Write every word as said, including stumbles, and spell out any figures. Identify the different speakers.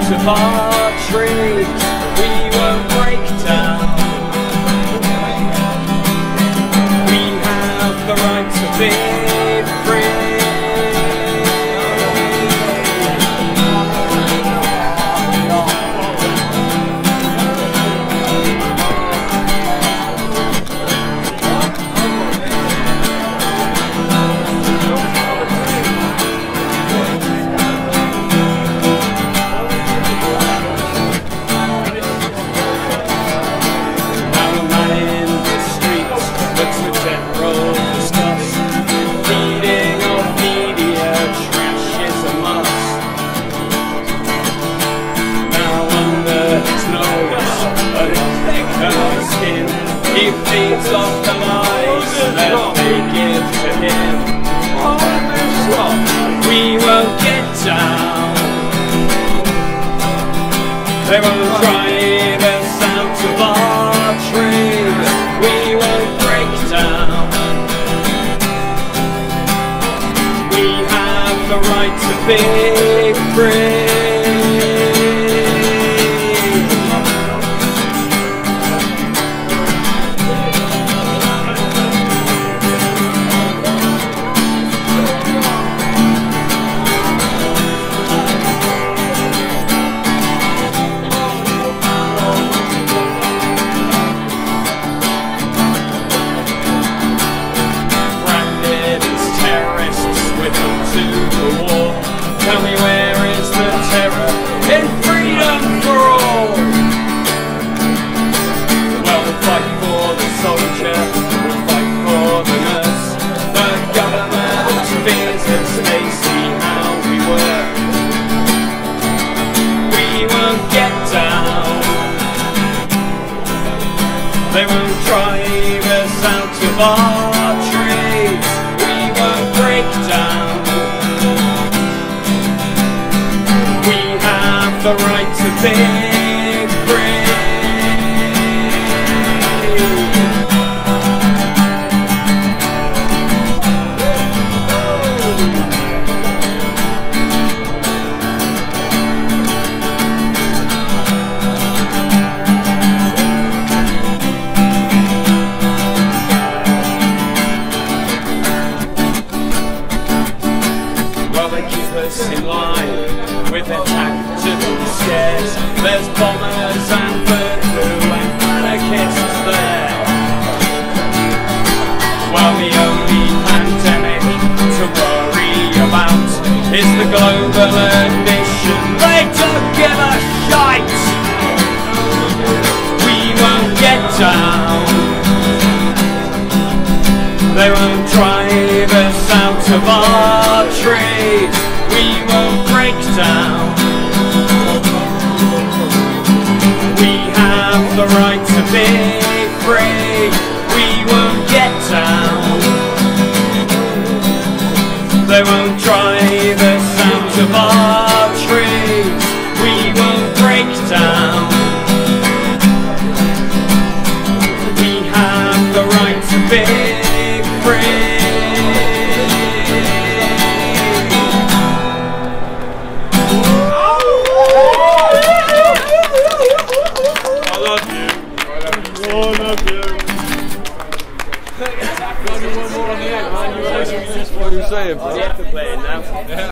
Speaker 1: sound of our trees. We won't break down. We have the right to be free. He feeds off the lies that they give to him. We won't get down. They won't drive us out of our trees. We won't break down. We have the right to be free. Tell me, where is the terror in freedom for all? Well, we'll fight for the soldier, we'll fight for the nurse. The government fears that they see how we work. We won't get down. They won't drive us out of our trees. We won't break down. The right to be free. Well, they keep us in line with their tactical scares. There's bombers and voodoo and anarchists there. Well, the only pandemic to worry about is the global edition. They don't give a shite. We won't get down. They won't drive us out of our trees. We won't break down. We have the right to be free. We won't get down. They won't drive us out of our trees. We won't break down. We have the right to be free.
Speaker 2: What are you saying, bro?
Speaker 1: You have to play it now.